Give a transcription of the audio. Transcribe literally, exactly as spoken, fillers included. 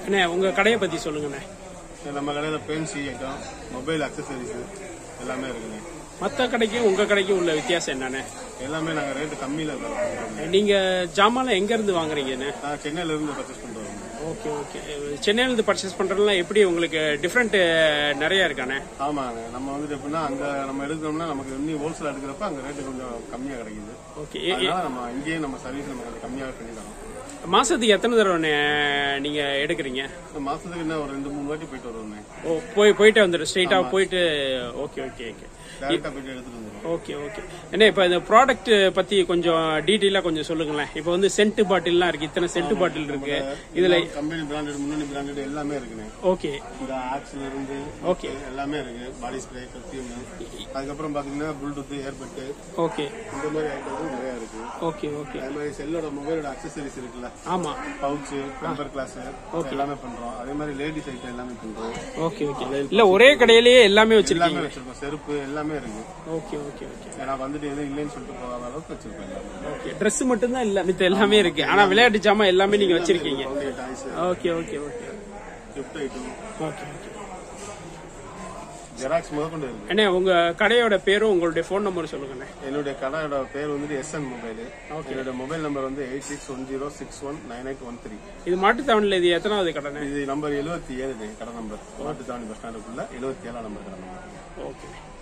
அண்ணே உங்க கடையை பத்தி சொல்லுங்கண்ணே. நம்ம கடையில பென்சி ஐட்டம், மொபைல் அக்சசரிஸ் எல்லாமே இருக்குண்ணே. மற்ற கடைக்கும் உங்க கடைக்கும் உள்ள வித்தியாசம் என்னண்ணே? எல்லாமே நாங்க ரேட்டு கம்மியில தரோம். நீங்க ஜாமான் எங்க இருந்து வாங்குறீங்கண்ணே? நான் சென்னையில இருந்து பர்ச்சேஸ் பண்றோம். Okay okay. சென்னையில இருந்து பர்ச்சேஸ் பண்றதுலாம் எப்படி உங்களுக்கு டிஃபரெண்ட் நிறைய இருக்கானே? ஆமாங்க. நம்ம வந்துட்டு எப்படின்னா அங்க நம்ம எடுக்கணும்னா நமக்கு இன்னும் ஹோல்சேல் எடுக்கிறப்ப அங்க ரேட்டு கொஞ்சம் கம்மியா கிடைக்குது. ஓகே. அதனால நம்ம இங்கேயே நம்ம சர்வீஸ் நமக்கு கம்மியாக பண்ணி தரோம். மாசத்துக்கு எத்தனை தடவை நீங்க எடுக்கிறீங்க? மாசத்துக்கு என்ன ஒரு ரெண்டு மூணு வாட்டி போயிட்டு வருவோம். ஓ போய் போயிட்டு வந்துடும் ஸ்ட்ரெயிட்டா போயிட்டு. Okay okay okay. Okay okay. என்ன இப்ப இந்த ப்ராடக்ட் பத்தி கொஞ்சம் டீடைலா கொஞ்சம் சொல்லுங்களேன். இப்ப வந்து சென்ட் பாட்டில்லாம் இருக்கு, இத்தனை சென்ட் பாட்டில் இருக்கு. இதுல கம்பெனி பிராண்டட், முன்னணி பிராண்டட் எல்லாமே இருக்குண்ணே. ஓகே. இந்த ஆக்ஸ்ல இருந்து ஓகே எல்லாமே இருக்கு. பாடி ஸ்ப்ரே, பெர்ஃபியூம், அதுக்கப்புறம் பாத்தீங்கன்னா ப்ளூடூத், ஏர்பட், ஓகே இந்த மாதிரி ஐட்டம்ஸ் நிறைய இருக்கு. Okay okay. அதே மாதிரி செல்லோட மொபைலோட அக்சசரிஸ் இருக்குல்ல, ஆமா, பவுச், டெம்பர் கிளாஸ் எல்லாமே பண்றோம். அதே மாதிரி லேடிஸ் ஐட்டம் எல்லாமே பண்றோம். Okay okay. இல்ல ஒரே கடையிலேயே எல்லாமே வச்சிருக்கீங்க? வச்சிருக்கோம். செருப்பு எல்லாமே இருக்கு. Okay okay okay. நான் வந்துட்டு எதுவும் இல்லைன்னு சொல்லிட்டு போகாத அளவுக்கு வச்சிருக்கேன். ஓகே. ட்ரெஸ் மட்டும் தான் இல்ல, மித்த எல்லாமே இருக்கு. ஆனா விளையாட்டு ஜாமான் எல்லாமே நீங்க வச்சிருக்கீங்க. Okay okay okay. Gift item. Okay okay. Xerox முதற்கொண்டு இருக்கு. அண்ணே உங்க கடையோட பேரும் உங்களுடைய போன் நம்பர் சொல்லுங்க. என்னுடைய கடையோட பேர் வந்து எஸ் என் மொபைல். என்னோட மொபைல் நம்பர் வந்து eight six one zero six one nine eight one three. இது மாட்டுத்தாவணில இது எத்தனாவது கடை? இது நம்பர் எழுபத்தி ஏழு கடை நம்பர். மாட்டுத்தாவணி பஸ் ஸ்டாண்டுக்குள்ள எழுபத்தி ஏழாம் நம்பர் கடை நம்பர். ஓகே.